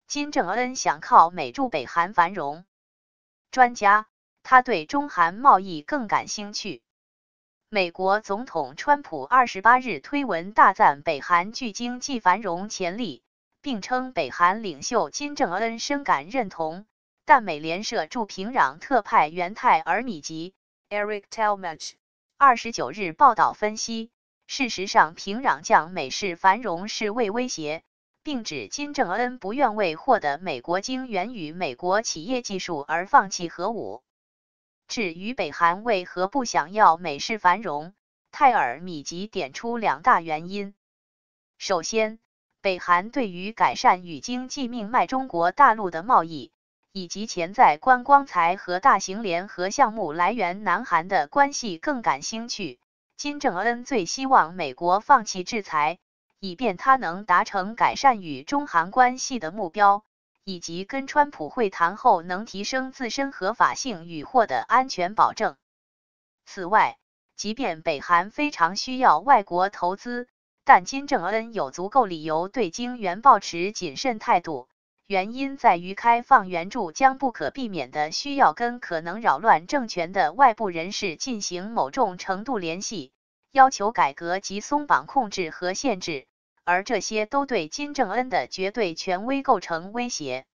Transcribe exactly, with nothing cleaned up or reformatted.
金正恩想靠美助北韩繁荣。专家，他对中韩贸易更感兴趣。美国总统川普二十八日推文大赞北韩具经济繁荣潜力，并称北韩领袖金正恩深感认同。但美联社驻平壤特派员泰尔米吉 （Eric Talmadge） 二十九日报道分析，事实上平壤将美式繁荣视为威胁，并指金正恩不愿为获得美国晶圆与美国企业技术而放弃核武。至于北韩为何不想要美式繁荣，泰尔米吉点出两大原因。首先，北韩对于改善与经济命脉中国大陆的贸易，以及潜在观光财和大型联合项目来源南韩的关系更感兴趣。金正恩最希望美国放弃制裁，以便他能达成改善与中韩关系的目标，以及跟川普会谈后能提升自身合法性与获得安全保证。此外，即便北韩非常需要外国投资，但金正恩有足够理由对晶圆抱持谨慎态度。原因在于开放援助将不可避免地需要跟可能扰乱政权的外部人士进行某种程度联系，要求改革及松绑控制和限制，而这些都对金正恩的绝对权威构成威胁。